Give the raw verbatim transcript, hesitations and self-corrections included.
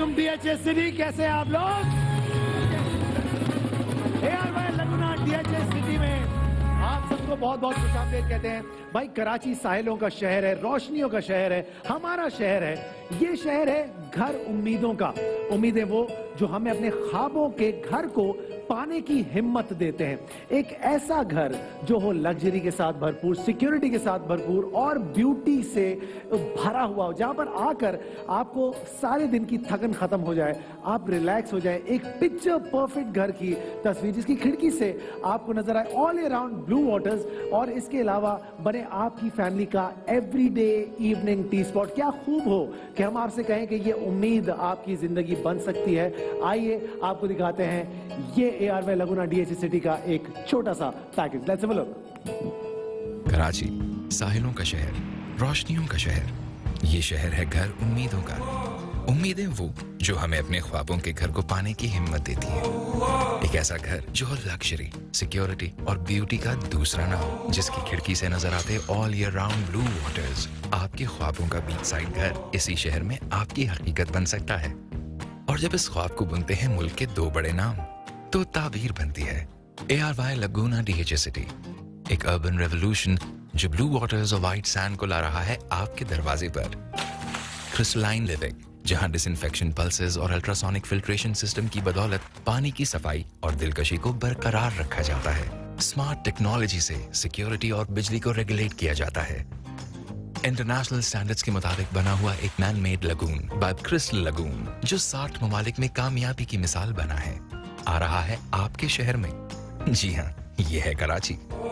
From DHS city. कैसे हैं आप लोग? AR Y Laguna DHS city में आप सबको बहुत बहुत खुशामदीद कहते हैं। भाई कराची साहिलों का शहर है, रोशनियों का शहर है, हमारा शहर है। ये शहर है घर उम्मीदों का। उम्मीदें वो जो हमें अपने ख्वाबों के घर को पाने की हिम्मत देते हैं। एक ऐसा घर जो हो लग्जरी के साथ भरपूर, सिक्योरिटी के साथ भरपूर और ब्यूटी से भरा हुआ हो, जहां पर आकर आपको सारे दिन की थकन खत्म हो जाए, आप रिलैक्स हो जाए। एक पिक्चर परफेक्ट घर की तस्वीर जिसकी खिड़की से आपको नजर आए ऑल अराउंड ब्लू वाटर्स, और इसके अलावा बने आपकी फैमिली का एवरीडे इवनिंग टी स्पॉट। क्या खूब हो कि हम आपसे कहें कि ये उम्मीद आपकी जिंदगी बन सकती है। आइए आपको दिखाते हैं ये AR Y Laguna DHS city का एक छोटा सा package. Let's have a look. Karachi साहिलों का शहर, रोशनियों का शहर। ये शहर है घर उम्मीदों का। उम्मीदें वो जो हमें अपने ख्वाबों के घर को पाने की हिम्मत देती है। एक ऐसा घर जो लग्जरी, सिक्योरिटी और ब्यूटी का दूसरा नाम, जिसकी खिड़की से नजर आते all year round blue waters. आपके ख्वाबों का बीच साइड घर इसी शहर में आपकी हकीकत बन सकता है। और जब इस ख्वाब को बुनते हैं मुल्क के दो बड़े नाम, तो ताबीर बनती है। AR Y Laguna DHS city, एक अर्बन रेवोल्यूशन जो ब्लू वाटर्स और व्हाइट सैंड को ला रहा है आपके दरवाजे पर। क्रिस्टलाइन लिविंग, जहां डिसइंफेक्शन पल्सेस और अल्ट्रासोनिक फिल्ट्रेशन सिस्टम की बदौलत पानी की सफाई और दिलकशी को बरकरार रखा जाता है। स्मार्ट टेक्नोलॉजी से सिक्योरिटी और बिजली को रेगुलेट किया जाता है। इंटरनेशनल स्टैंडर्ड्स के मुताबिक बना हुआ एक man made lagoon by crystal lagoon, जो साठ ममालिक में कामयाबी की मिसाल बना है, आ रहा है आपके शहर में। जी हाँ, ये है कराची।